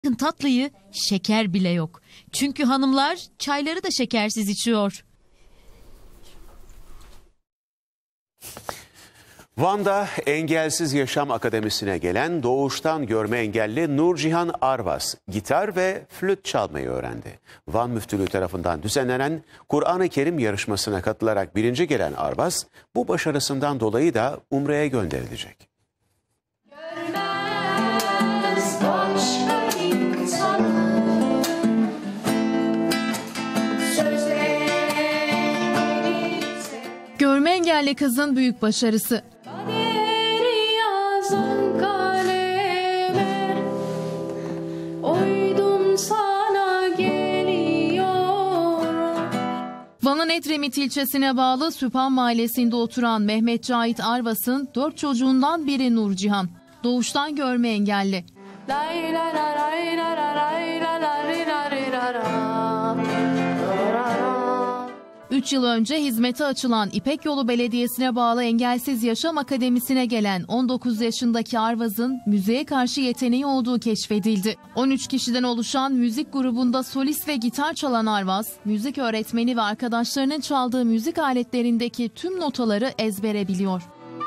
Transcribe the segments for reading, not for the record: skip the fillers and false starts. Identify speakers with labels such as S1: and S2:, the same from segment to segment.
S1: Tatlıyı şeker bile yok. Çünkü hanımlar çayları da şekersiz içiyor.
S2: Van'da Engelsiz Yaşam Akademisi'ne gelen doğuştan görme engelli Nurcihan Arvas gitar ve flüt çalmayı öğrendi. Van Müftülüğü tarafından düzenlenen Kur'an-ı Kerim yarışmasına katılarak birinci gelen Arvas bu başarısından dolayı da Umre'ye gönderilecek.
S3: Görme engelli kızın büyük başarısı. Van'ın Edremit ilçesine bağlı Süphan Mahallesi'nde oturan Mehmet Cahit Arvas'ın 4 çocuğundan biri Nurcihan. Doğuştan görme engelli. 3 yıl önce hizmete açılan İpek Yolu Belediyesi'ne bağlı Engelsiz Yaşam Akademisi'ne gelen 19 yaşındaki Arvaz'ın müziğe karşı yeteneği olduğu keşfedildi. 13 kişiden oluşan müzik grubunda solist ve gitar çalan Arvaz, müzik öğretmeni ve arkadaşlarının çaldığı müzik aletlerindeki tüm notaları ezbere biliyor.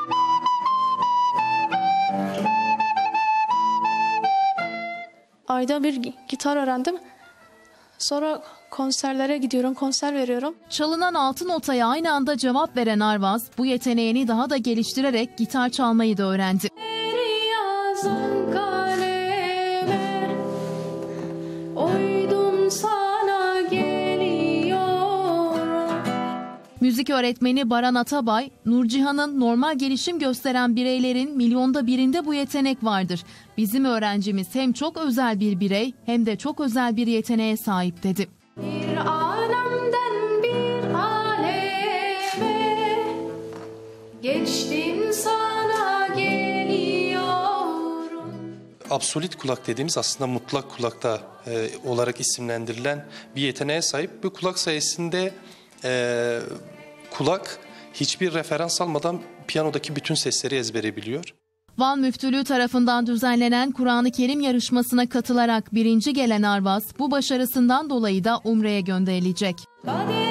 S4: Ayda bir gitar öğrendim. Sonra konserlere gidiyorum, konser veriyorum.
S3: Çalınan 6 notaya aynı anda cevap veren Arvaz, bu yeteneğini daha da geliştirerek gitar çalmayı da öğrendi. Müzik öğretmeni Baran Atabay, Nurcihan'ın normal gelişim gösteren bireylerin milyonda birinde bu yetenek vardır. Bizim öğrencimiz hem çok özel bir birey hem de çok özel bir yeteneğe sahip dedi.
S4: Bir alemden bir aleme geçtim sana geliyorum.
S5: Absolut kulak dediğimiz aslında mutlak kulakta olarak isimlendirilen bir yeteneğe sahip. Bu kulak sayesinde kulak hiçbir referans almadan piyanodaki bütün sesleri ezbere biliyor.
S3: Van Müftülüğü tarafından düzenlenen Kur'an-ı Kerim yarışmasına katılarak birinci gelen Arvaz, bu başarısından dolayı da Umre'ye gönderilecek.